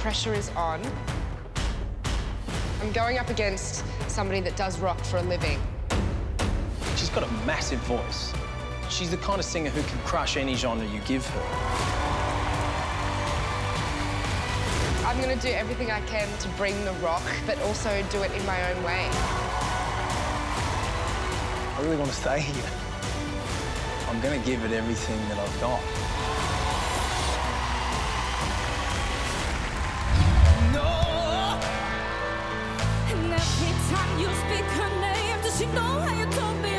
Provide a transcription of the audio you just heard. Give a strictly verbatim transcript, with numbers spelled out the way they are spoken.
pressure is on. I'm going up against somebody that does rock for a living. She's got a massive voice. She's the kind of singer who can crush any genre you give her. I'm going to do everything I can to bring the rock, but also do it in my own way. I really want to stay here. I'm going to give it everything that I've got. And every time you speak her name, does she know how you told me